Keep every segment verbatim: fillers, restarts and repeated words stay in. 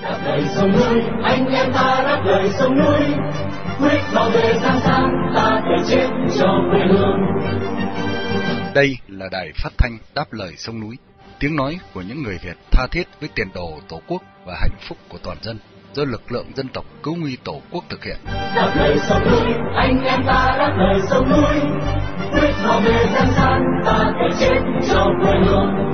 Đáp lời sông núi, anh em ta đáp lời sông núi, quyết bảo vệ Giang San, ta thể chết cho quê hương. Đây là đài phát thanh Đáp lời sông núi, tiếng nói của những người Việt tha thiết với tiền đồ Tổ quốc và hạnh phúc của toàn dân, do lực lượng dân tộc cứu nguy Tổ quốc thực hiện. Đáp lời sông núi, anh em ta đáp lời sông núi, quyết bảo vệ Giang San, ta thể chết cho quê hương.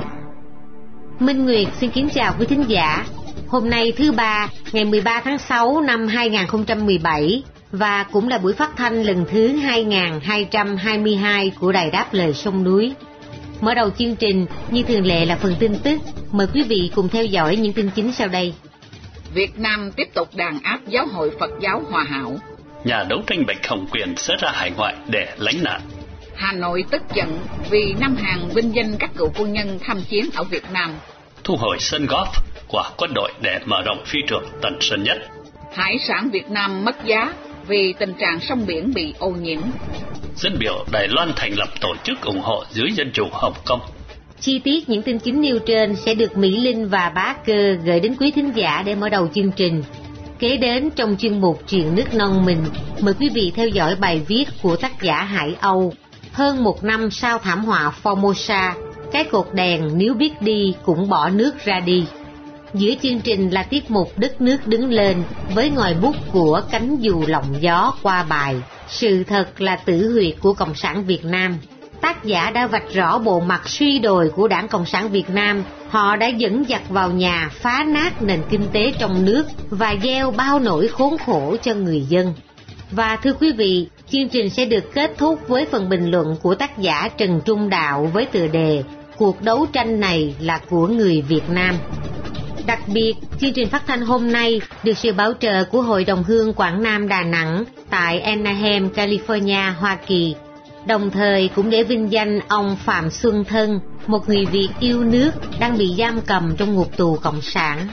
Minh Nguyệt xin kính chào quý thính giả. Hôm nay thứ ba, ngày mười ba tháng sáu năm hai nghìn không trăm mười bảy, và cũng là buổi phát thanh lần thứ hai nghìn hai trăm hai mươi hai của đài Đáp lời sông núi. Mở đầu chương trình, như thường lệ là phần tin tức. Mời quý vị cùng theo dõi những tin chính sau đây. Việt Nam tiếp tục đàn áp Giáo hội Phật giáo Hòa hảo. Nhà đấu tranh Bạch Hồng Quyền sẽ ra hải ngoại để lánh nạn. Hà Nội tức giận vì Nam Hàn vinh danh các cựu quân nhân tham chiến ở Việt Nam. Thu hồi sân golf của quân đội để mở rộng phi trường Tân Sơn Nhất. Hải sản Việt Nam mất giá vì tình trạng sông biển bị ô nhiễm. Dân biểu Đài Loan thành lập tổ chức ủng hộ dưới dân chủ Hồng Kông. Chi tiết những tin chính nêu trên sẽ được Mỹ Linh và Bá Cơ gửi đến quý thính giả để mở đầu chương trình. Kế đến trong chuyên mục Chuyện nước non mình, mời quý vị theo dõi bài viết của tác giả Hải Âu. Hơn một năm sau thảm họa Formosa, cái cột đèn nếu biết đi cũng bỏ nước ra đi. Giữa chương trình là tiết mục Đất nước đứng lên với ngòi bút của Cánh dù lộng gió qua bài Sự thật là tử huyệt của Cộng sản Việt Nam. Tác giả đã vạch rõ bộ mặt suy đồi của Đảng Cộng sản Việt Nam. Họ đã dẫn giặc vào nhà, phá nát nền kinh tế trong nước và gieo bao nỗi khốn khổ cho người dân. Và thưa quý vị, chương trình sẽ được kết thúc với phần bình luận của tác giả Trần Trung Đạo với tựa đề Cuộc đấu tranh này là của người Việt Nam. Đặc biệt, chương trình phát thanh hôm nay được sự bảo trợ của Hội đồng Hương Quảng Nam Đà Nẵng tại Anaheim, California, Hoa Kỳ. Đồng thời cũng để vinh danh ông Phạm Xuân Thân, một người Việt yêu nước đang bị giam cầm trong ngục tù Cộng sản.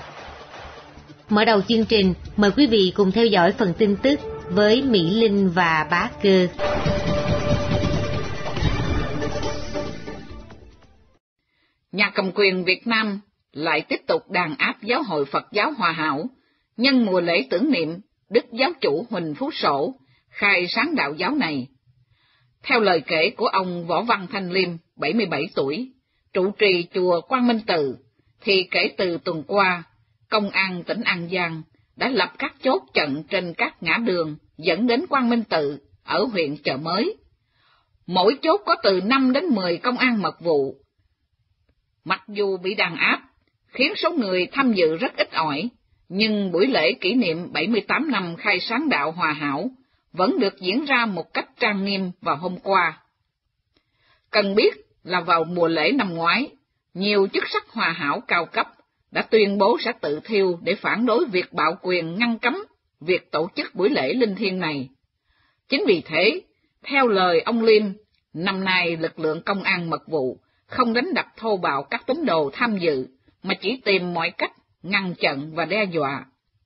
Mở đầu chương trình, mời quý vị cùng theo dõi phần tin tức với Mỹ Linh và Bá Cơ. Nhà cầm quyền Việt Nam lại tiếp tục đàn áp Giáo hội Phật giáo Hòa hảo nhân mùa lễ tưởng niệm Đức Giáo chủ Huỳnh Phú Sổ khai sáng đạo giáo này. Theo lời kể của ông Võ Văn Thanh Liêm, bảy mươi bảy tuổi, trụ trì chùa Quang Minh Tự, thì kể từ tuần qua, Công an tỉnh An Giang đã lập các chốt chặn trên các ngã đường dẫn đến Quang Minh Tự ở huyện Chợ Mới. Mỗi chốt có từ năm đến mười công an mật vụ. Mặc dù bị đàn áp, khiến số người tham dự rất ít ỏi, nhưng buổi lễ kỷ niệm bảy mươi tám năm khai sáng đạo Hòa hảo vẫn được diễn ra một cách trang nghiêm vào hôm qua. Cần biết là vào mùa lễ năm ngoái, nhiều chức sắc Hòa hảo cao cấp đã tuyên bố sẽ tự thiêu để phản đối việc bạo quyền ngăn cấm việc tổ chức buổi lễ linh thiêng này. Chính vì thế, theo lời ông Liêm, năm nay lực lượng công an mật vụ không đánh đập thô bạo các tín đồ tham dự, mà chỉ tìm mọi cách ngăn chặn và đe dọa.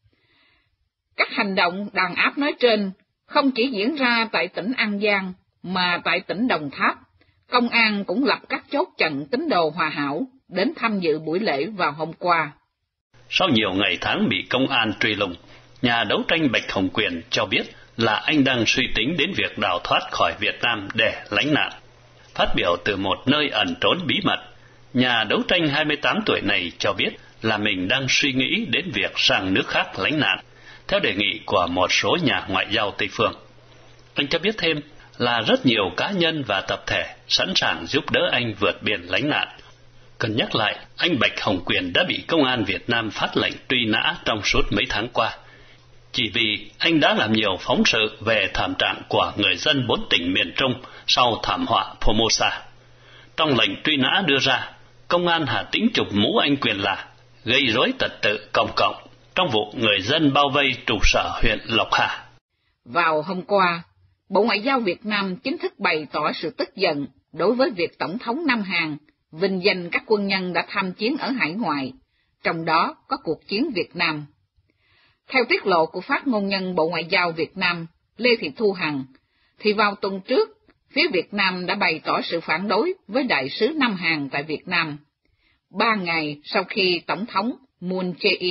Các hành động đàn áp nói trên không chỉ diễn ra tại tỉnh An Giang, mà tại tỉnh Đồng Tháp, công an cũng lập các chốt chặn tín đồ Hòa hảo đến tham dự buổi lễ vào hôm qua. Sau nhiều ngày tháng bị công an truy lùng, nhà đấu tranh Bạch Hồng Quyền cho biết là anh đang suy tính đến việc đào thoát khỏi Việt Nam để lánh nạn. Phát biểu từ một nơi ẩn trốn bí mật, nhà đấu tranh hai mươi tám tuổi này cho biết là mình đang suy nghĩ đến việc sang nước khác lánh nạn, theo đề nghị của một số nhà ngoại giao Tây phương. Anh cho biết thêm là rất nhiều cá nhân và tập thể sẵn sàng giúp đỡ anh vượt biển lánh nạn. Cần nhắc lại, anh Bạch Hồng Quyền đã bị công an Việt Nam phát lệnh truy nã trong suốt mấy tháng qua, chỉ vì anh đã làm nhiều phóng sự về thảm trạng của người dân bốn tỉnh miền Trung sau thảm họa Formosa. Trong lệnh truy nã đưa ra, công an Hà Tĩnh chụp mũ anh Quyền là gây rối trật tự công cộng trong vụ người dân bao vây trụ sở huyện Lộc Hà. Vào hôm qua, Bộ Ngoại giao Việt Nam chính thức bày tỏ sự tức giận đối với việc Tổng thống Nam Hàn vinh danh các quân nhân đã tham chiến ở hải ngoại, trong đó có cuộc chiến Việt Nam. Theo tiết lộ của phát ngôn nhân Bộ Ngoại giao Việt Nam Lê Thị Thu Hằng, thì vào tuần trước, phía Việt Nam đã bày tỏ sự phản đối với đại sứ Nam Hàn tại Việt Nam, ba ngày sau khi Tổng thống Moon Jae-in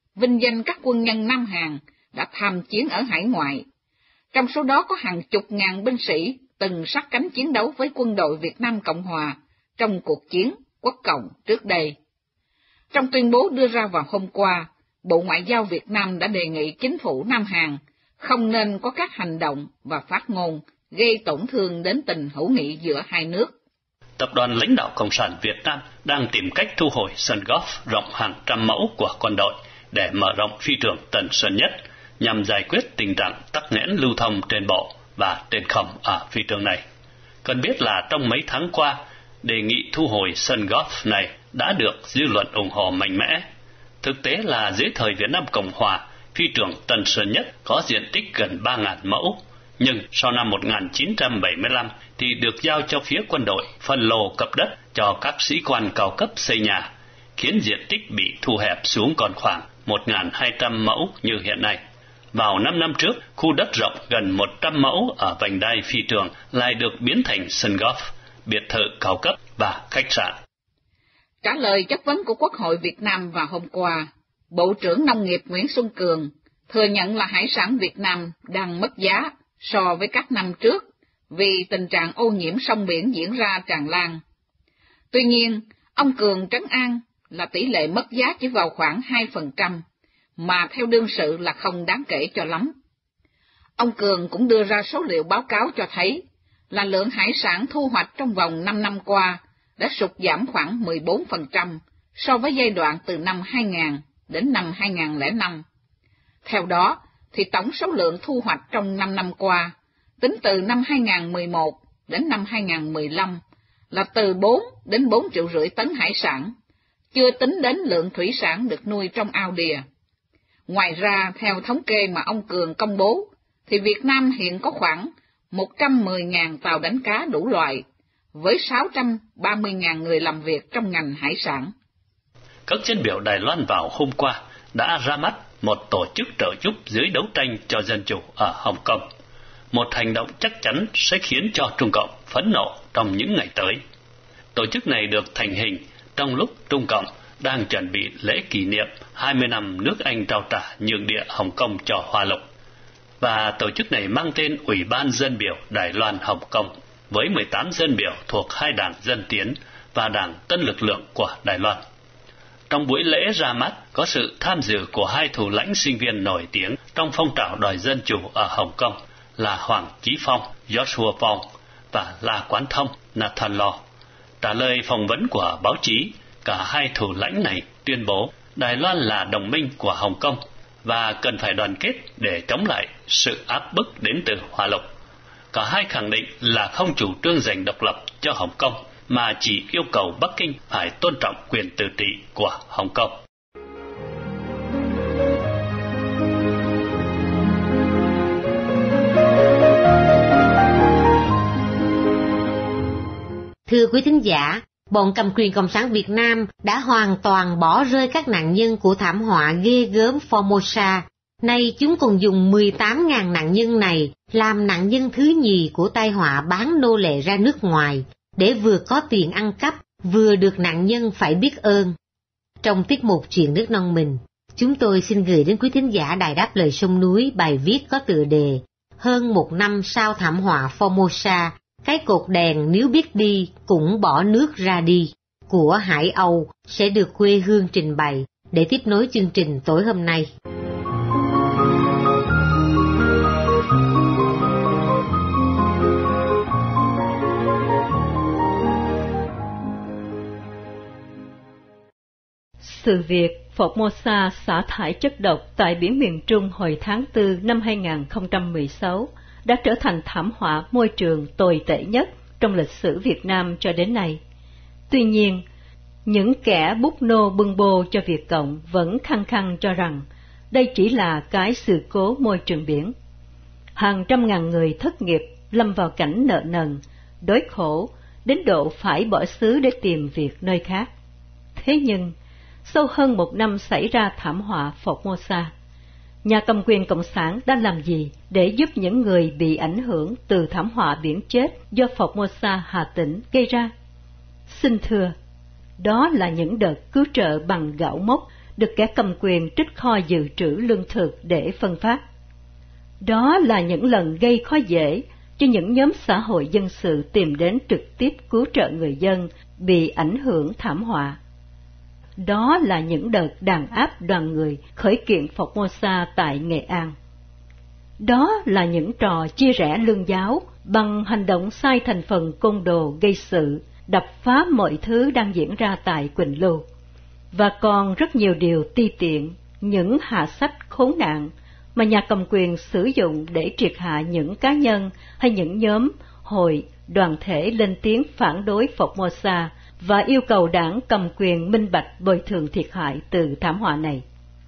vinh danh các quân nhân Nam Hàn đã tham chiến ở hải ngoại. Trong số đó có hàng chục ngàn binh sĩ từng sát cánh chiến đấu với quân đội Việt Nam Cộng Hòa trong cuộc chiến Quốc Cộng trước đây. Trong tuyên bố đưa ra vào hôm qua, Bộ Ngoại giao Việt Nam đã đề nghị chính phủ Nam Hàn không nên có các hành động và phát ngôn gây tổn thương đến tình hữu nghị giữa hai nước. Tập đoàn lãnh đạo Cộng sản Việt Nam đang tìm cách thu hồi sân golf rộng hàng trăm mẫu của quân đội để mở rộng phi trường Tân Sơn Nhất nhằm giải quyết tình trạng tắc nghẽn lưu thông trên bộ và trên không ở phi trường này. Cần biết là trong mấy tháng qua, đề nghị thu hồi sân golf này đã được dư luận ủng hộ mạnh mẽ. Thực tế là dưới thời Việt Nam Cộng Hòa, phi trường Tân Sơn Nhất có diện tích gần ba nghìn mẫu, nhưng sau năm một nghìn chín trăm bảy mươi lăm thì được giao cho phía quân đội phân lô cấp đất cho các sĩ quan cao cấp xây nhà, khiến diện tích bị thu hẹp xuống còn khoảng một nghìn hai trăm mẫu như hiện nay. Vào năm năm trước, khu đất rộng gần một trăm mẫu ở vành đai phi trường lại được biến thành sân golf, biệt thự cao cấp và khách sạn. Trả lời chất vấn của Quốc hội Việt Nam vào hôm qua, Bộ trưởng Nông nghiệp Nguyễn Xuân Cường thừa nhận là hải sản Việt Nam đang mất giá so với các năm trước vì tình trạng ô nhiễm sông biển diễn ra tràn lan. Tuy nhiên, ông Cường trấn an là tỷ lệ mất giá chỉ vào khoảng hai phần trăm, mà theo đương sự là không đáng kể cho lắm. Ông Cường cũng đưa ra số liệu báo cáo cho thấy là lượng hải sản thu hoạch trong vòng năm năm qua đã sụt giảm khoảng mười bốn phần trăm so với giai đoạn từ năm hai nghìn đến năm hai nghìn lẻ năm. Theo đó, thì tổng số lượng thu hoạch trong năm năm qua, tính từ năm hai nghìn mười một đến năm hai nghìn mười lăm, là từ bốn đến bốn triệu rưỡi tấn hải sản, chưa tính đến lượng thủy sản được nuôi trong ao đìa. Ngoài ra, theo thống kê mà ông Cường công bố, thì Việt Nam hiện có khoảng một trăm mười nghìn tàu đánh cá đủ loại, với sáu trăm ba mươi nghìn người làm việc trong ngành hải sản. Các dân biểu Đài Loan vào hôm qua đã ra mắt một tổ chức trợ giúp dưới đấu tranh cho dân chủ ở Hồng Kông. Một hành động chắc chắn sẽ khiến cho Trung Cộng phẫn nộ trong những ngày tới. Tổ chức này được thành hình trong lúc Trung Cộng đang chuẩn bị lễ kỷ niệm hai mươi năm nước Anh trao trả nhượng địa Hồng Kông cho Hoa Lục. Và tổ chức này mang tên Ủy ban Dân biểu Đài Loan Hồng Kông, với mười tám dân biểu thuộc hai đảng Dân Tiến và đảng Tân Lực lượng của Đài Loan. Trong buổi lễ ra mắt có sự tham dự của hai thủ lãnh sinh viên nổi tiếng trong phong trào đòi dân chủ ở Hồng Kông là Hoàng Chí Phong, Joshua Phong và La Quán Thông, Nathan Law. Trả lời phỏng vấn của báo chí, cả hai thủ lãnh này tuyên bố Đài Loan là đồng minh của Hồng Kông và cần phải đoàn kết để chống lại sự áp bức đến từ Hoa Lục. Cả hai khẳng định là không chủ trương giành độc lập cho Hồng Kông, mà chỉ yêu cầu Bắc Kinh phải tôn trọng quyền tự trị của Hồng Kông. Thưa quý thính giả, bọn cầm quyền Cộng sản Việt Nam đã hoàn toàn bỏ rơi các nạn nhân của thảm họa ghê gớm Formosa. Nay chúng còn dùng mười tám nghìn nạn nhân này làm nạn nhân thứ nhì của tai họa bán nô lệ ra nước ngoài, để vừa có tiền ăn cắp, vừa được nạn nhân phải biết ơn. Trong tiết mục Chuyện nước non mình, chúng tôi xin gửi đến quý thính giả Đài Đáp Lời Sông Núi bài viết có tựa đề Hơn một năm sau thảm họa Formosa, cái cột đèn nếu biết đi cũng bỏ nước ra đi, của Hải Âu sẽ được quê hương trình bày để tiếp nối chương trình tối hôm nay. Sự việc Formosa xả thải chất độc tại biển miền Trung hồi tháng tư năm hai nghìn không trăm mười sáu đã trở thành thảm họa môi trường tồi tệ nhất trong lịch sử Việt Nam cho đến nay. Tuy nhiên, những kẻ bút nô bưng bô cho Việt Cộng vẫn khăng khăng cho rằng đây chỉ là cái sự cố môi trường biển. Hàng trăm ngàn người thất nghiệp lâm vào cảnh nợ nần, đói khổ, đến độ phải bỏ xứ để tìm việc nơi khác. Thế nhưng, sau hơn một năm xảy ra thảm họa Formosa, nhà cầm quyền Cộng sản đã làm gì để giúp những người bị ảnh hưởng từ thảm họa biển chết do Formosa Hà Tĩnh gây ra? Xin thưa, đó là những đợt cứu trợ bằng gạo mốc được kẻ cầm quyền trích kho dự trữ lương thực để phân phát. Đó là những lần gây khó dễ cho những nhóm xã hội dân sự tìm đến trực tiếp cứu trợ người dân bị ảnh hưởng thảm họa. Đó là những đợt đàn áp đoàn người khởi kiện Formosa tại Nghệ An. Đó là những trò chia rẽ lương giáo bằng hành động sai thành phần côn đồ gây sự, đập phá mọi thứ đang diễn ra tại Quỳnh Lưu. Và còn rất nhiều điều ti tiện, những hạ sách khốn nạn mà nhà cầm quyền sử dụng để triệt hạ những cá nhân hay những nhóm, hội, đoàn thể lên tiếng phản đối Formosa và yêu cầu đảng cầm quyền minh bạch bồi thường thiệt hại từ thảm họa này.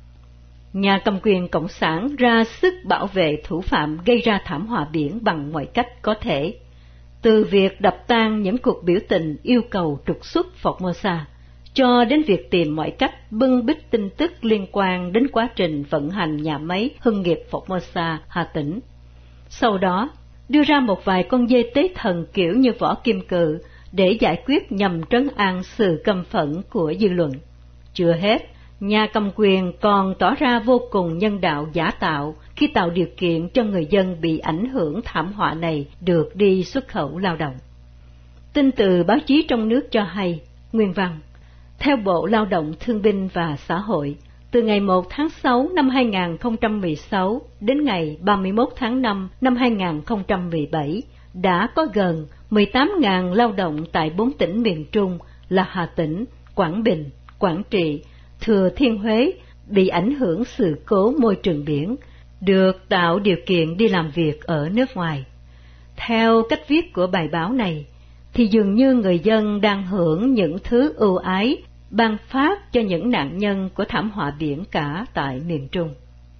Nhà cầm quyền Cộng sản ra sức bảo vệ thủ phạm gây ra thảm họa biển bằng mọi cách có thể, từ việc đập tan những cuộc biểu tình yêu cầu trục xuất Formosa, cho đến việc tìm mọi cách bưng bít tin tức liên quan đến quá trình vận hành nhà máy hưng nghiệp Formosa, Hà Tĩnh. Sau đó, đưa ra một vài con dê tế thần kiểu như Võ Kim Cự để giải quyết nhằm trấn an sự căm phẫn của dư luận. Chưa hết, nhà cầm quyền còn tỏ ra vô cùng nhân đạo giả tạo khi tạo điều kiện cho người dân bị ảnh hưởng thảm họa này được đi xuất khẩu lao động. Tin từ báo chí trong nước cho hay, nguyên văn, theo Bộ Lao động Thương binh và Xã hội, từ ngày một tháng sáu năm hai nghìn không trăm mười sáu đến ngày ba mươi mốt tháng năm năm hai nghìn không trăm mười bảy, đã có gần mười tám nghìn lao động tại bốn tỉnh miền Trung là Hà Tĩnh, Quảng Bình, Quảng Trị, Thừa Thiên Huế bị ảnh hưởng sự cố môi trường biển, được tạo điều kiện đi làm việc ở nước ngoài. Theo cách viết của bài báo này, thì dường như người dân đang hưởng những thứ ưu ái ban phát cho những nạn nhân của thảm họa biển cả tại miền Trung.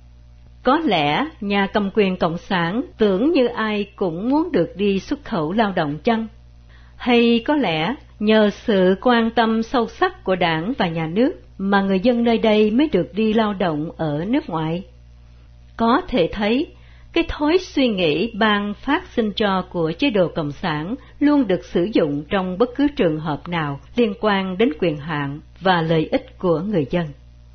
Có lẽ nhà cầm quyền Cộng sản tưởng như ai cũng muốn được đi xuất khẩu lao động chăng? Hay có lẽ nhờ sự quan tâm sâu sắc của Đảng và Nhà nước mà người dân nơi đây mới được đi lao động ở nước ngoài? Có thể thấy, cái thói suy nghĩ ban phát sinh cho của chế độ Cộng sản luôn được sử dụng trong bất cứ trường hợp nào liên quan đến quyền hạn và lợi ích của người dân.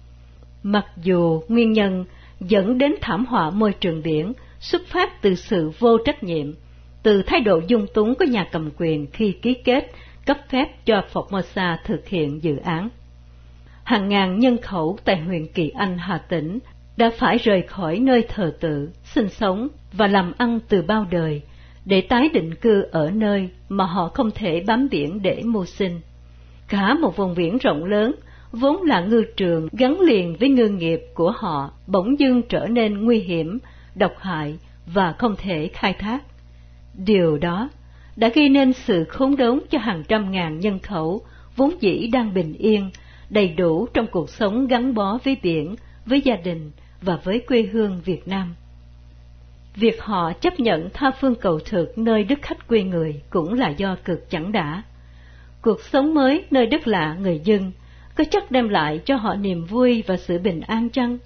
Mặc dù nguyên nhân dẫn đến thảm họa môi trường biển xuất phát từ sự vô trách nhiệm, từ thái độ dung túng của nhà cầm quyền khi ký kết cấp phép cho Formosa thực hiện dự án. Hàng ngàn nhân khẩu tại huyện Kỳ Anh, Hà Tĩnh đã phải rời khỏi nơi thờ tự, sinh sống và làm ăn từ bao đời để tái định cư ở nơi mà họ không thể bám biển để mưu sinh. Cả một vùng biển rộng lớn, vốn là ngư trường gắn liền với ngư nghiệp của họ, bỗng dưng trở nên nguy hiểm, độc hại và không thể khai thác. Điều đó đã gây nên sự khốn đốn cho hàng trăm ngàn nhân khẩu vốn dĩ đang bình yên, đầy đủ trong cuộc sống gắn bó với biển, với gia đình và với quê hương Việt Nam. Việc họ chấp nhận tha phương cầu thực nơi đất khách quê người cũng là do cực chẳng đã. Cuộc sống mới nơi đất lạ người dân có chắc đem lại cho họ niềm vui và sự bình an chăng?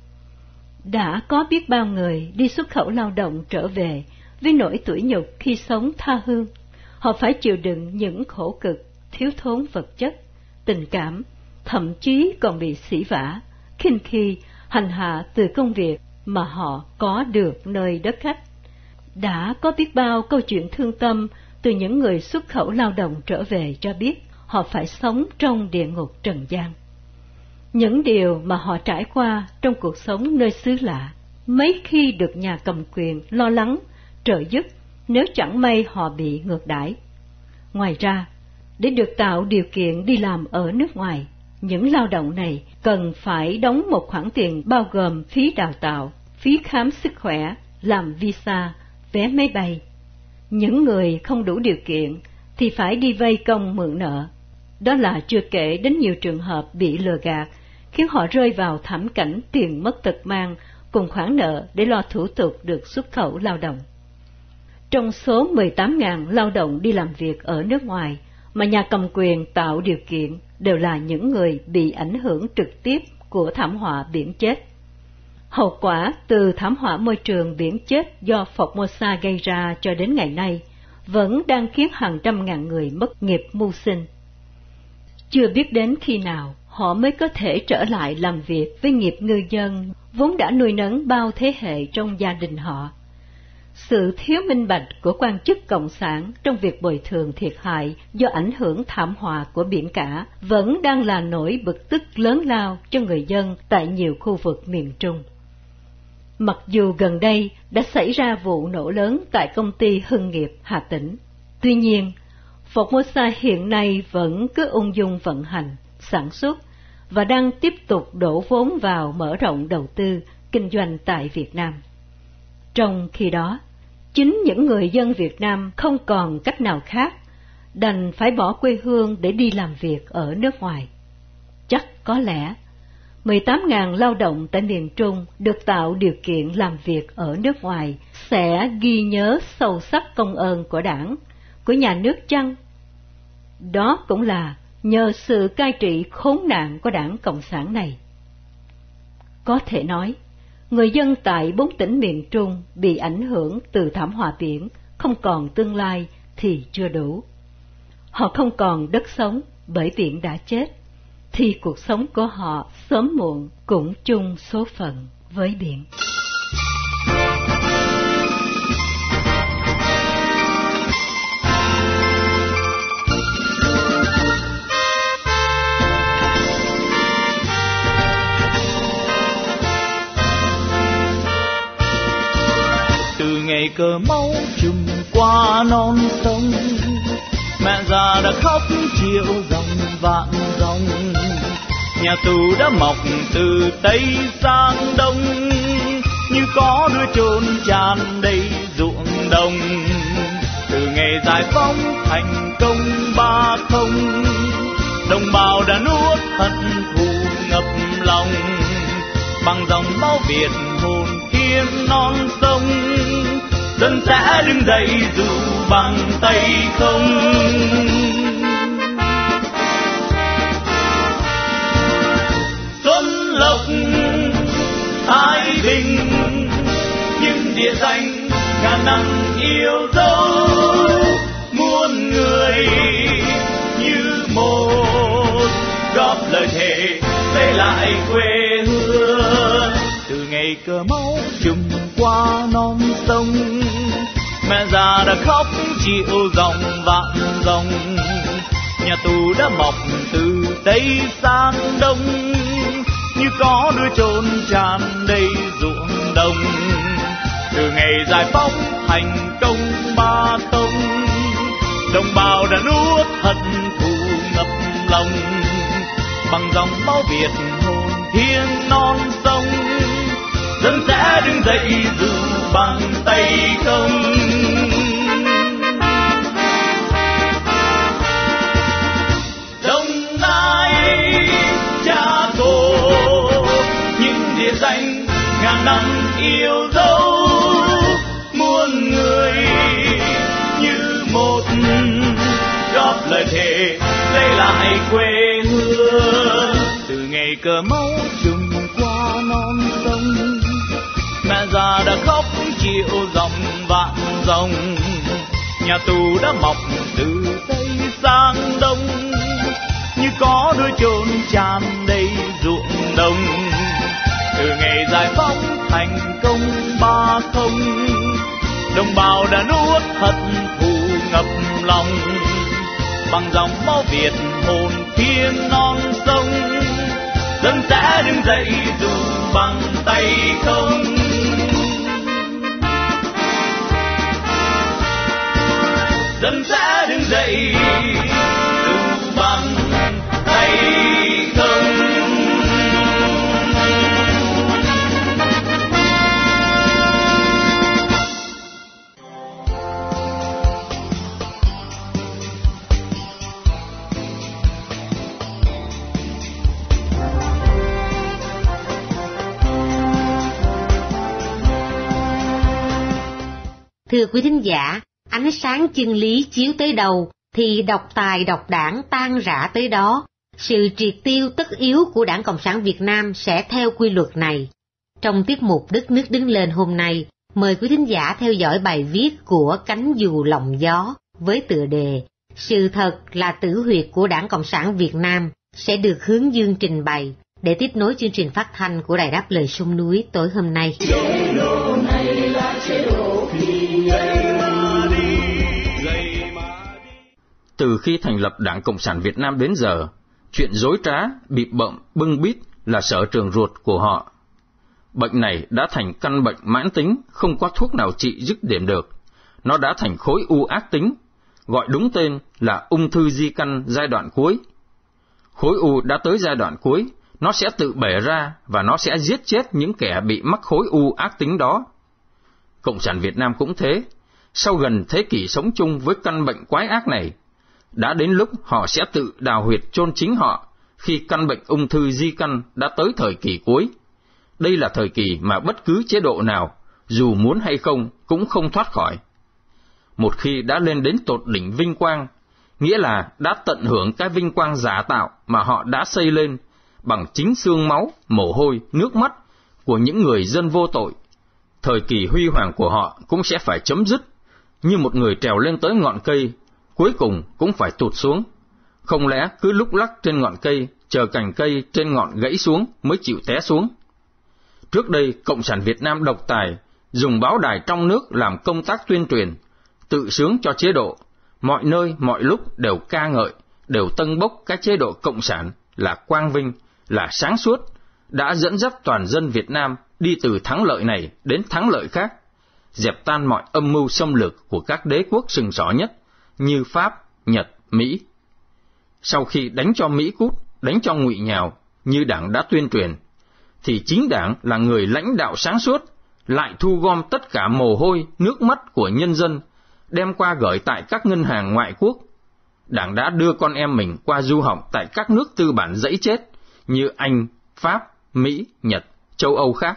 Đã có biết bao người đi xuất khẩu lao động trở về với nỗi tủi nhục khi sống tha hương. Họ phải chịu đựng những khổ cực, thiếu thốn vật chất, tình cảm, thậm chí còn bị sỉ vả, khinh khi, hành hạ từ công việc mà họ có được nơi đất khách. Đã có biết bao câu chuyện thương tâm từ những người xuất khẩu lao động trở về cho biết họ phải sống trong địa ngục trần gian. Những điều mà họ trải qua trong cuộc sống nơi xứ lạ, mấy khi được nhà cầm quyền lo lắng, trợ giúp nếu chẳng may họ bị ngược đãi. Ngoài ra, để được tạo điều kiện đi làm ở nước ngoài, những lao động này cần phải đóng một khoản tiền bao gồm phí đào tạo, phí khám sức khỏe, làm visa, vé máy bay. Những người không đủ điều kiện thì phải đi vay công mượn nợ. Đó là chưa kể đến nhiều trường hợp bị lừa gạt, khiến họ rơi vào thảm cảnh tiền mất tật mang cùng khoản nợ để lo thủ tục được xuất khẩu lao động. Trong số mười tám nghìn lao động đi làm việc ở nước ngoài mà nhà cầm quyền tạo điều kiện đều là những người bị ảnh hưởng trực tiếp của thảm họa biển chết. Hậu quả từ thảm họa môi trường biển chết do Formosa gây ra cho đến ngày nay vẫn đang khiến hàng trăm ngàn người mất nghiệp mưu sinh. Chưa biết đến khi nào họ mới có thể trở lại làm việc với nghiệp ngư dân vốn đã nuôi nấng bao thế hệ trong gia đình họ. Sự thiếu minh bạch của quan chức cộng sản trong việc bồi thường thiệt hại do ảnh hưởng thảm họa của biển cả vẫn đang là nỗi bực tức lớn lao cho người dân tại nhiều khu vực miền Trung. Mặc dù gần đây đã xảy ra vụ nổ lớn tại công ty Hưng Nghiệp Hà Tĩnh, tuy nhiên, Formosa hiện nay vẫn cứ ung dung vận hành, sản xuất và đang tiếp tục đổ vốn vào mở rộng đầu tư, kinh doanh tại Việt Nam. Trong khi đó, chính những người dân Việt Nam không còn cách nào khác, đành phải bỏ quê hương để đi làm việc ở nước ngoài. Chắc có lẽ, mười tám nghìn lao động tại miền Trung được tạo điều kiện làm việc ở nước ngoài sẽ ghi nhớ sâu sắc công ơn của Đảng, của nhà nước chăng? Đó cũng là nhờ sự cai trị khốn nạn của Đảng Cộng sản này. Có thể nói, người dân tại bốn tỉnh miền Trung bị ảnh hưởng từ thảm họa biển không còn tương lai thì chưa đủ. Họ không còn đất sống bởi biển đã chết, thì cuộc sống của họ sớm muộn cũng chung số phận với biển. Ngày cờ máu trùm qua non sông, mẹ già đã khóc chiều dòng vạn dòng. Nhà tù đã mọc từ Tây sang Đông, như có đứa chôn tràn đầy ruộng đồng. Từ ngày giải phóng thành công ba không, đồng bào đã nuốt hận thù ngập lòng. Bằng dòng máu Việt hồn thiêng non sông, dân sẽ đứng dậy dù bằng tay không. Xuân lộc thái bình, những địa danh ngàn năm yêu dấu. Muôn người như một góp lời thề xây lại quê hương. Từ ngày cờ máu trùm qua non sông, mẹ già đã khóc chịu dòng vạn dòng. Nhà tù đã mọc từ Tây sang Đông, như có đứa chôn tràn đầy ruộng đồng. Từ ngày giải phóng thành công ba không, đồng bào đã nuốt hận thù ngập lòng. Bằng dòng máu Việt hồn thiêng non sông, dân sẽ đứng dậy dù bằng tay không. Đông Nai cha cô, những địa danh ngàn năm yêu dấu. Muôn người như một góp lời thề xây lại quê hương. Từ ngày cờ máu trùm qua non sông, mẹ già đã khóc chịu dòng vạn dòng. Nhà tù đã mọc từ Tây sang Đông, như có đứa chôn tràn đầy ruộng đồng. Từ ngày giải phóng thành công ba không, đồng bào đã nuốt hận thù ngập lòng. Bằng dòng máu Việt hồn thiêng non sông, dân sẽ đứng dậy dù bằng tay không. Dân sẽ đứng dậy dù bằng tay không. Thưa quý thính giả, ánh sáng chân lý chiếu tới đâu thì độc tài độc đảng tan rã tới đó. Sự triệt tiêu tất yếu của Đảng Cộng sản Việt Nam sẽ theo quy luật này. Trong tiết mục Đất nước đứng lên hôm nay, mời quý thính giả theo dõi bài viết của Cánh dù lòng gió với tựa đề Sự thật là tử huyệt của Đảng Cộng sản Việt Nam sẽ được Hướng Dương trình bày để tiếp nối chương trình phát thanh của Đài Đáp Lời Sông Núi tối hôm nay. Chế độ này là chế độ thì gây mà đi, gây mà đi. Từ khi thành lập Đảng Cộng sản Việt Nam đến giờ, chuyện dối trá, bịp bợm, bưng bít là sở trường ruột của họ. Bệnh này đã thành căn bệnh mãn tính, không có thuốc nào trị dứt điểm được. Nó đã thành khối u ác tính, gọi đúng tên là ung thư di căn giai đoạn cuối. Khối u đã tới giai đoạn cuối, nó sẽ tự bể ra và nó sẽ giết chết những kẻ bị mắc khối u ác tính đó. Cộng sản Việt Nam cũng thế, sau gần thế kỷ sống chung với căn bệnh quái ác này, đã đến lúc họ sẽ tự đào huyệt chôn chính họ khi căn bệnh ung thư di căn đã tới thời kỳ cuối. Đây là thời kỳ mà bất cứ chế độ nào, dù muốn hay không, cũng không thoát khỏi. Một khi đã lên đến tột đỉnh vinh quang, nghĩa là đã tận hưởng cái vinh quang giả tạo mà họ đã xây lên bằng chính xương máu, mồ hôi, nước mắt của những người dân vô tội, thời kỳ huy hoàng của họ cũng sẽ phải chấm dứt, như một người trèo lên tới ngọn cây, cuối cùng cũng phải tụt xuống. Không lẽ cứ lúc lắc trên ngọn cây, chờ cành cây trên ngọn gãy xuống mới chịu té xuống? Trước đây, Cộng sản Việt Nam độc tài, dùng báo đài trong nước làm công tác tuyên truyền, tự sướng cho chế độ, mọi nơi, mọi lúc đều ca ngợi, đều tâng bốc cái chế độ Cộng sản là quang vinh, là sáng suốt, đã dẫn dắt toàn dân Việt Nam đi từ thắng lợi này đến thắng lợi khác, dẹp tan mọi âm mưu xâm lược của các đế quốc sừng sỏ nhất như Pháp, Nhật, Mỹ. Sau khi đánh cho Mỹ cút, đánh cho ngụy nhào như Đảng đã tuyên truyền, thì chính Đảng là người lãnh đạo sáng suốt, lại thu gom tất cả mồ hôi, nước mắt của nhân dân, đem qua gửi tại các ngân hàng ngoại quốc. Đảng đã đưa con em mình qua du học tại các nước tư bản dẫy chết như Anh, Pháp, Mỹ, Nhật, châu Âu khác.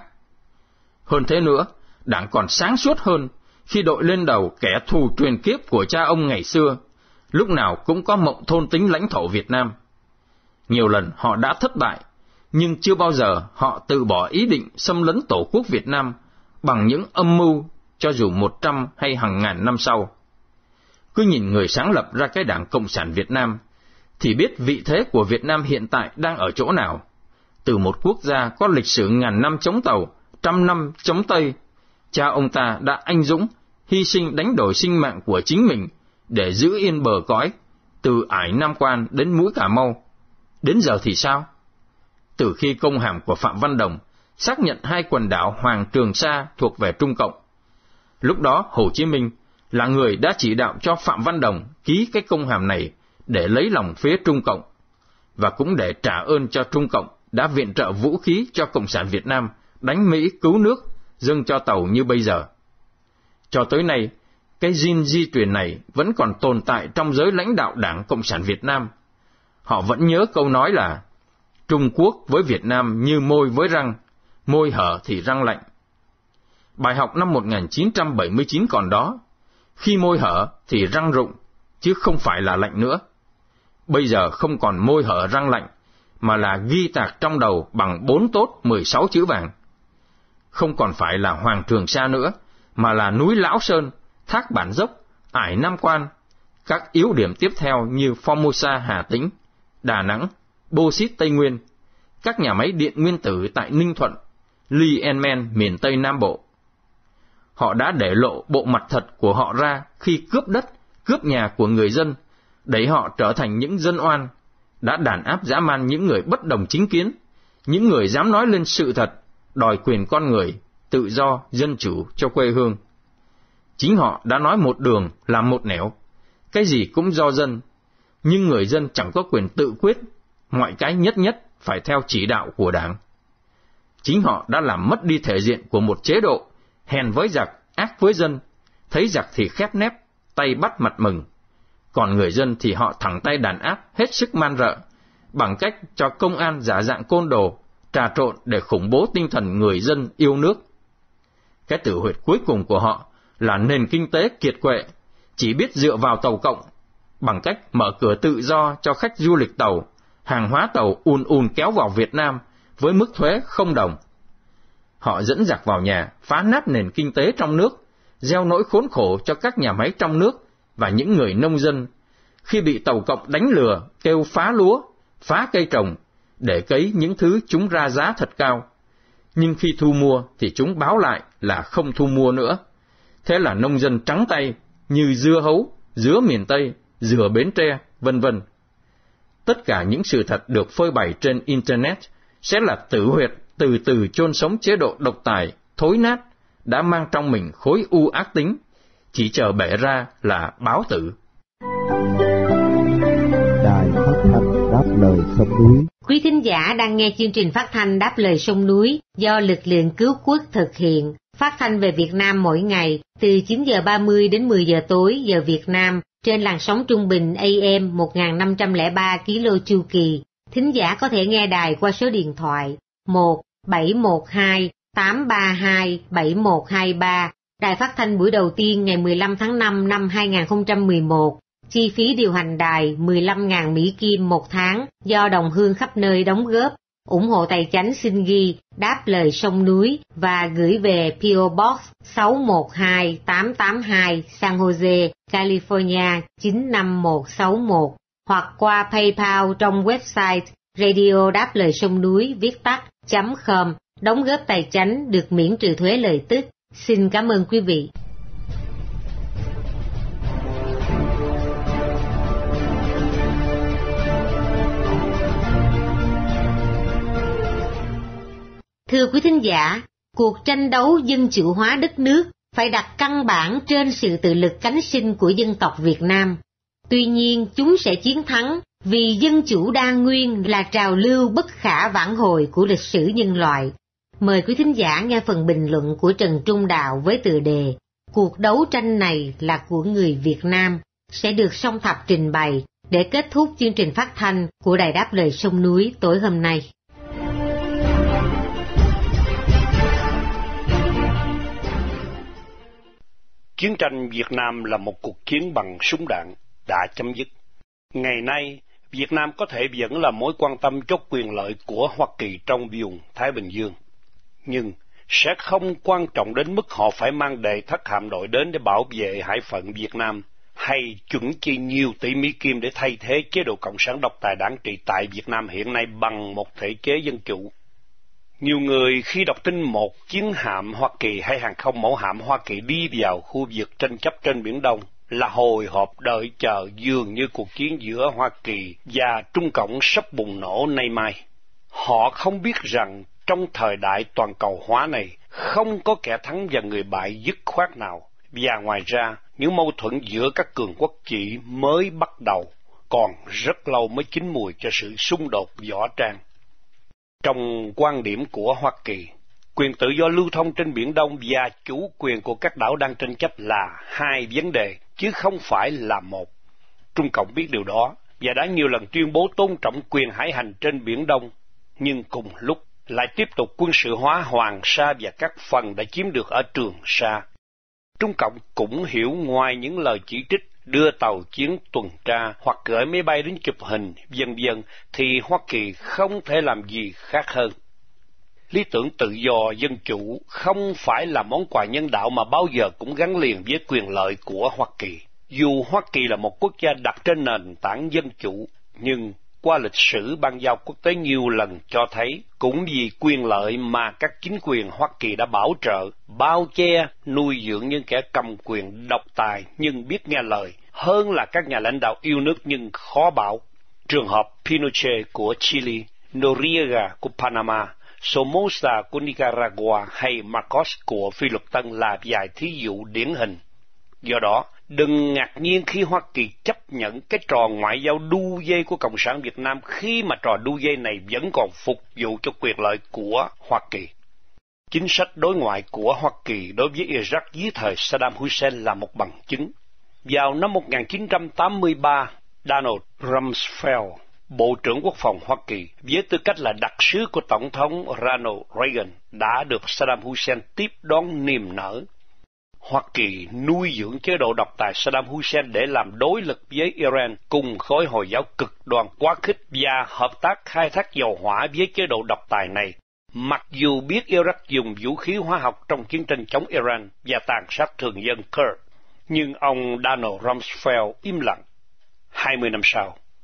Hơn thế nữa, Đảng còn sáng suốt hơn khi đội lên đầu kẻ thù truyền kiếp của cha ông ngày xưa, lúc nào cũng có mộng thôn tính lãnh thổ Việt Nam. Nhiều lần họ đã thất bại, nhưng chưa bao giờ họ từ bỏ ý định xâm lấn tổ quốc Việt Nam bằng những âm mưu cho dù một trăm hay hàng ngàn năm sau. Cứ nhìn người sáng lập ra cái Đảng Cộng sản Việt Nam, thì biết vị thế của Việt Nam hiện tại đang ở chỗ nào. Từ một quốc gia có lịch sử ngàn năm chống Tàu, trăm năm chống Tây, cha ông ta đã anh dũng, hy sinh đánh đổi sinh mạng của chính mình để giữ yên bờ cõi, từ ải Nam Quan đến mũi Cà Mau. Đến giờ thì sao? Từ khi công hàm của Phạm Văn Đồng xác nhận hai quần đảo Hoàng Trường Sa thuộc về Trung Cộng, lúc đó Hồ Chí Minh là người đã chỉ đạo cho Phạm Văn Đồng ký cái công hàm này để lấy lòng phía Trung Cộng, và cũng để trả ơn cho Trung Cộng đã viện trợ vũ khí cho Cộng sản Việt Nam đánh Mỹ cứu nước, dâng cho Tàu như bây giờ. Cho tới nay, cái gene di truyền này vẫn còn tồn tại trong giới lãnh đạo Đảng Cộng sản Việt Nam. Họ vẫn nhớ câu nói là Trung Quốc với Việt Nam như môi với răng, môi hở thì răng lạnh. Bài học năm một nghìn chín trăm bảy mươi chín còn đó, khi môi hở thì răng rụng, chứ không phải là lạnh nữa. Bây giờ không còn môi hở răng lạnh, mà là ghi tạc trong đầu bằng bốn tốt mười sáu chữ vàng. Không còn phải là Hoàng Trường Sa nữa, mà là núi Lão Sơn, Thác Bản Dốc, ải Nam Quan, các yếu điểm tiếp theo như Formosa Hà Tĩnh, Đà Nẵng, Bô Xít Tây Nguyên, các nhà máy điện nguyên tử tại Ninh Thuận, Ly En Men miền Tây Nam Bộ. Họ đã để lộ bộ mặt thật của họ ra khi cướp đất, cướp nhà của người dân, đẩy họ trở thành những dân oan, đã đàn áp dã man những người bất đồng chính kiến, những người dám nói lên sự thật, đòi quyền con người, tự do, dân chủ cho quê hương. Chính họ đã nói một đường làm một nẻo, cái gì cũng do dân, nhưng người dân chẳng có quyền tự quyết, mọi cái nhất nhất phải theo chỉ đạo của Đảng. Chính họ đã làm mất đi thể diện của một chế độ hèn với giặc, ác với dân, thấy giặc thì khép nép, tay bắt mặt mừng. Còn người dân thì họ thẳng tay đàn áp hết sức man rợ, bằng cách cho công an giả dạng côn đồ, trà trộn để khủng bố tinh thần người dân yêu nước. Cái tử huyệt cuối cùng của họ là nền kinh tế kiệt quệ, chỉ biết dựa vào Tàu Cộng, bằng cách mở cửa tự do cho khách du lịch Tàu, hàng hóa Tàu ùn ùn kéo vào Việt Nam với mức thuế không đồng. Họ dẫn giặc vào nhà, phá nát nền kinh tế trong nước, gieo nỗi khốn khổ cho các nhà máy trong nước và những người nông dân, khi bị Tàu Cộng đánh lừa, kêu phá lúa, phá cây trồng để cấy những thứ chúng ra giá thật cao. Nhưng khi thu mua thì chúng báo lại là không thu mua nữa. Thế là nông dân trắng tay như dưa hấu, dứa miền Tây, dừa Bến Tre, vân vân. Tất cả những sự thật được phơi bày trên Internet sẽ là tử huyệt từ từ chôn sống chế độ độc tài, thối nát, đã mang trong mình khối u ác tính, chỉ chờ bẻ ra là báo tử. Đài phát thanh Đáp Lời Sông Núi. Quý thính giả đang nghe chương trình phát thanh Đáp Lời Sông Núi do lực lượng cứu quốc thực hiện, phát thanh về Việt Nam mỗi ngày từ chín giờ ba mươi đến mười giờ tối giờ Việt Nam trên làn sóng trung bình A M một nghìn năm trăm lẻ ba ki lô chu kỳ. Thính giả có thể nghe đài qua số điện thoại một bảy một hai tám ba hai bảy một hai ba. Đài phát thanh buổi đầu tiên ngày mười lăm tháng năm năm hai nghìn không trăm mười một. Chi phí điều hành đài mười lăm nghìn Mỹ Kim một tháng do đồng hương khắp nơi đóng góp. ủng hộ tài chánh xin ghi Đáp Lời Sông Núi và gửi về pê ô Box sáu một hai tám tám hai San Jose, California chín năm một sáu một hoặc qua PayPal trong website radio đáp lời sông núi viết tắt chấm com. Đóng góp tài chánh được miễn trừ thuế lợi tức. Xin cảm ơn quý vị. Thưa quý thính giả, cuộc tranh đấu dân chủ hóa đất nước phải đặt căn bản trên sự tự lực cánh sinh của dân tộc Việt Nam. Tuy nhiên, chúng sẽ chiến thắng vì dân chủ đa nguyên là trào lưu bất khả vãn hồi của lịch sử nhân loại. Mời quý thính giả nghe phần bình luận của Trần Trung Đạo với tựa đề Cuộc đấu tranh này là của người Việt Nam sẽ được Song Thập trình bày để kết thúc chương trình phát thanh của Đài Đáp Lời Sông Núi tối hôm nay. Chiến tranh Việt Nam là một cuộc chiến bằng súng đạn đã chấm dứt. Ngày nay, Việt Nam có thể vẫn là mối quan tâm chốt quyền lợi của Hoa Kỳ trong vùng Thái Bình Dương. Nhưng sẽ không quan trọng đến mức họ phải mang đệ thất hạm đội đến để bảo vệ hải phận Việt Nam, hay chuẩn chi nhiều tỷ Mỹ Kim để thay thế chế độ Cộng sản độc tài đảng trị tại Việt Nam hiện nay bằng một thể chế dân chủ. Nhiều người khi đọc tin một chiến hạm Hoa Kỳ hay hàng không mẫu hạm Hoa Kỳ đi vào khu vực tranh chấp trên Biển Đông là hồi hộp đợi chờ dường như cuộc chiến giữa Hoa Kỳ và Trung Cộng sắp bùng nổ nay mai. Họ không biết rằng trong thời đại toàn cầu hóa này không có kẻ thắng và người bại dứt khoát nào, và ngoài ra những mâu thuẫn giữa các cường quốc chỉ mới bắt đầu, còn rất lâu mới chín mùi cho sự xung đột võ trang. Trong quan điểm của Hoa Kỳ, quyền tự do lưu thông trên Biển Đông và chủ quyền của các đảo đang tranh chấp là hai vấn đề, chứ không phải là một. Trung Cộng biết điều đó và đã nhiều lần tuyên bố tôn trọng quyền hải hành trên Biển Đông, nhưng cùng lúc lại tiếp tục quân sự hóa Hoàng Sa và các phần đã chiếm được ở Trường Sa. Trung Cộng cũng hiểu ngoài những lời chỉ trích, đưa tàu chiến tuần tra hoặc gửi máy bay đến chụp hình, vân vân, thì Hoa Kỳ không thể làm gì khác hơn. Lý tưởng tự do dân chủ không phải là món quà nhân đạo mà bao giờ cũng gắn liền với quyền lợi của Hoa Kỳ. Dù Hoa Kỳ là một quốc gia đặt trên nền tảng dân chủ, nhưng qua lịch sử bang giao quốc tế nhiều lần cho thấy, cũng vì quyền lợi mà các chính quyền Hoa Kỳ đã bảo trợ, bao che, nuôi dưỡng những kẻ cầm quyền độc tài nhưng biết nghe lời, hơn là các nhà lãnh đạo yêu nước nhưng khó bảo. Trường hợp Pinochet của Chile, Noriega của Panama, Somoza của Nicaragua hay Marcos của Phi Luật Tân là vài thí dụ điển hình. Do đó, đừng ngạc nhiên khi Hoa Kỳ chấp nhận cái trò ngoại giao đu dây của Cộng sản Việt Nam khi mà trò đu dây này vẫn còn phục vụ cho quyền lợi của Hoa Kỳ. Chính sách đối ngoại của Hoa Kỳ đối với Iraq dưới thời Saddam Hussein là một bằng chứng. Vào năm một nghìn chín trăm tám mươi ba, Donald Rumsfeld, Bộ trưởng Quốc phòng Hoa Kỳ, với tư cách là đặc sứ của Tổng thống Ronald Reagan, đã được Saddam Hussein tiếp đón niềm nở. Hoa Kỳ nuôi dưỡng chế độ độc tài Saddam Hussein để làm đối lực với Iran cùng khối Hồi giáo cực đoan quá khích và hợp tác khai thác dầu hỏa với chế độ độc tài này, mặc dù biết Iraq dùng vũ khí hóa học trong chiến tranh chống Iran và tàn sát thường dân Kurd. Nhưng ông Donald Rumsfeld im lặng. hai mươi năm sau,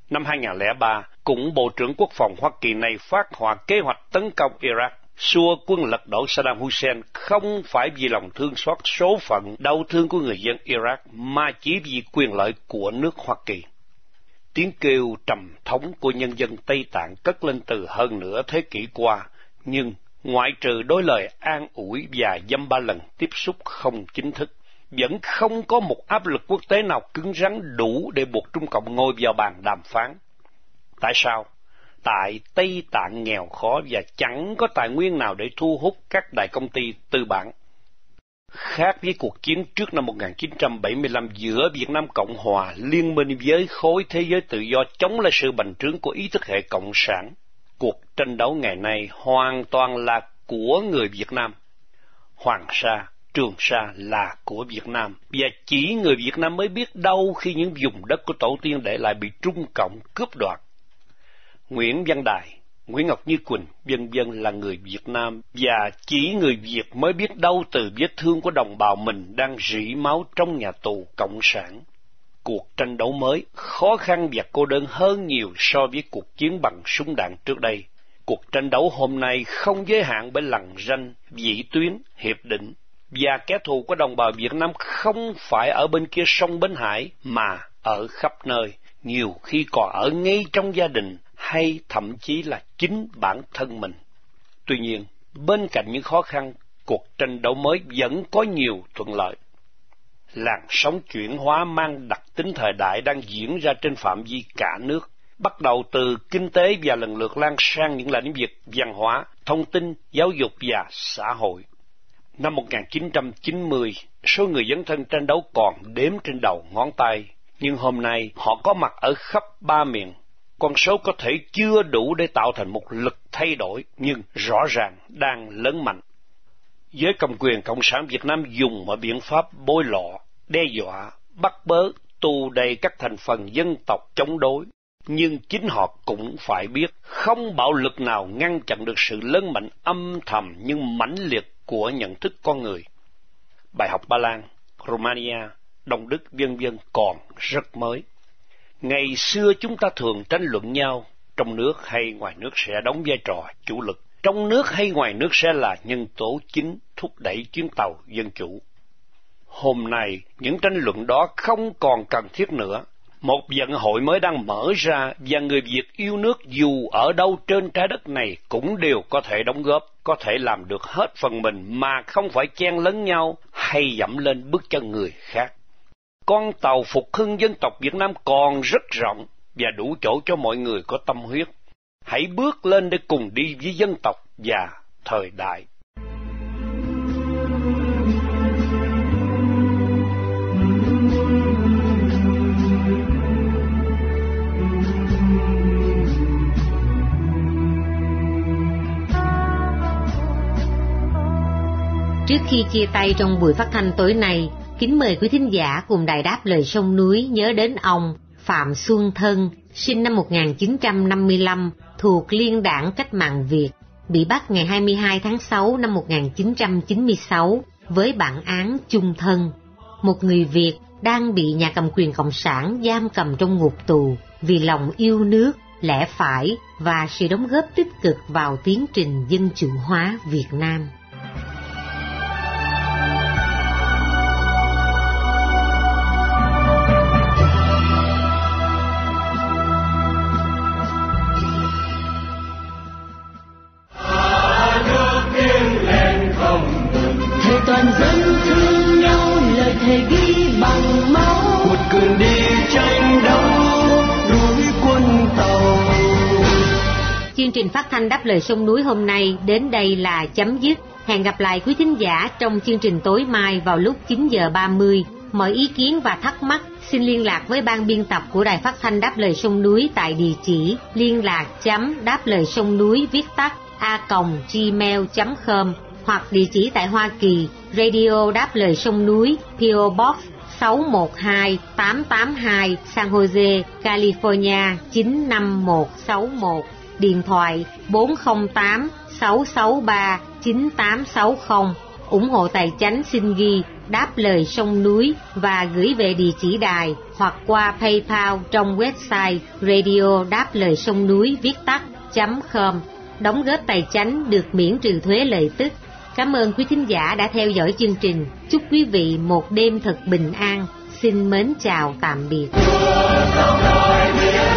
Năm hai không không ba, cũng Bộ trưởng Quốc phòng Hoa Kỳ này phát họa kế hoạch tấn công Iraq, xua quân lật đổ Saddam Hussein không phải vì lòng thương xót số phận đau thương của người dân Iraq, mà chỉ vì quyền lợi của nước Hoa Kỳ. Tiếng kêu trầm thống của nhân dân Tây Tạng cất lên từ hơn nửa thế kỷ qua, nhưng ngoại trừ đối lời an ủi và dăm ba lần tiếp xúc không chính thức, vẫn không có một áp lực quốc tế nào cứng rắn đủ để buộc Trung Cộng ngồi vào bàn đàm phán. Tại sao? Tại Tây Tạng nghèo khó và chẳng có tài nguyên nào để thu hút các đại công ty tư bản. Khác với cuộc chiến trước năm một nghìn chín trăm bảy mươi lăm giữa Việt Nam Cộng Hòa liên minh với khối thế giới tự do chống lại sự bành trướng của ý thức hệ cộng sản, cuộc tranh đấu ngày nay hoàn toàn là của người Việt Nam. Hoàng Sa, Trường Sa là của Việt Nam, và chỉ người Việt Nam mới biết đau khi những vùng đất của tổ tiên để lại bị Trung Cộng cướp đoạt. Nguyễn Văn Đài, Nguyễn Ngọc Như Quỳnh, vân vân là người Việt Nam, và chỉ người Việt mới biết đau từ vết thương của đồng bào mình đang rỉ máu trong nhà tù cộng sản. Cuộc tranh đấu mới khó khăn và cô đơn hơn nhiều so với cuộc chiến bằng súng đạn trước đây. Cuộc tranh đấu hôm nay không giới hạn bởi lằn ranh, vĩ tuyến, hiệp định, và kẻ thù của đồng bào Việt Nam không phải ở bên kia sông Bến Hải mà ở khắp nơi, nhiều khi còn ở ngay trong gia đình hay thậm chí là chính bản thân mình. Tuy nhiên, bên cạnh những khó khăn, cuộc tranh đấu mới vẫn có nhiều thuận lợi. Làn sóng chuyển hóa mang đặc tính thời đại đang diễn ra trên phạm vi cả nước, bắt đầu từ kinh tế và lần lượt lan sang những lĩnh vực văn hóa, thông tin, giáo dục và xã hội. Năm một nghìn chín trăm chín mươi, số người dấn thân tranh đấu còn đếm trên đầu ngón tay, nhưng hôm nay họ có mặt ở khắp ba miền. Con số có thể chưa đủ để tạo thành một lực thay đổi, nhưng rõ ràng đang lớn mạnh. Giới cầm quyền Cộng sản Việt Nam dùng mọi biện pháp bôi lọ, đe dọa, bắt bớ, tù đầy các thành phần dân tộc chống đối. Nhưng chính họ cũng phải biết, không bạo lực nào ngăn chặn được sự lớn mạnh âm thầm nhưng mãnh liệt của nhận thức con người. Bài học Ba Lan, Romania, Đông Đức vân vân còn rất mới. Ngày xưa chúng ta thường tranh luận nhau, trong nước hay ngoài nước sẽ đóng vai trò chủ lực, trong nước hay ngoài nước sẽ là nhân tố chính thúc đẩy chuyến tàu dân chủ. Hôm nay, những tranh luận đó không còn cần thiết nữa. Một vận hội mới đang mở ra, và người Việt yêu nước dù ở đâu trên trái đất này cũng đều có thể đóng góp, có thể làm được hết phần mình mà không phải chen lấn nhau hay dẫm lên bước chân người khác. Con tàu phục hưng dân tộc Việt Nam còn rất rộng và đủ chỗ cho mọi người có tâm huyết. Hãy bước lên để cùng đi với dân tộc và thời đại. Trước khi chia tay trong buổi phát thanh tối nay, kính mời quý thính giả cùng Đài Đáp Lời Sông Núi nhớ đến ông Phạm Xuân Thân, sinh năm một nghìn chín trăm năm mươi lăm, thuộc Liên đảng Cách mạng Việt, bị bắt ngày hai mươi hai tháng sáu năm một nghìn chín trăm chín mươi sáu với bản án chung thân. Một người Việt đang bị nhà cầm quyền Cộng sản giam cầm trong ngục tù vì lòng yêu nước, lẽ phải và sự đóng góp tích cực vào tiến trình dân chủ hóa Việt Nam. Toàn dân thương nhau, lời thề ghi bằng máu, một cường đi tranh đấu núi quân tàu. Chương trình phát thanh Đáp Lời Sông Núi hôm nay đến đây là chấm dứt. Hẹn gặp lại quý thính giả trong chương trình tối mai vào lúc chín giờ ba mươi. Mọi ý kiến và thắc mắc xin liên lạc với ban biên tập của Đài Phát thanh Đáp Lời Sông Núi tại địa chỉ liên lạc chấm đáp lời sông núi viết tắt a còng gmail chấm com, hoặc địa chỉ tại Hoa Kỳ, Radio Đáp Lời Sông Núi, pê ô Box sáu một hai tám tám hai, San Jose, California chín năm một sáu một, điện thoại bốn không tám sáu sáu ba chín tám sáu không. Ủng hộ tài chánh xin ghi Đáp Lời Sông Núi và gửi về địa chỉ đài hoặc qua PayPal trong website radio đáp lời sông núi viết tắt chấm com. Đóng góp tài chánh được miễn trừ thuế lợi tức. Cảm ơn quý thính giả đã theo dõi chương trình. Chúc quý vị một đêm thật bình an. Xin mến chào tạm biệt.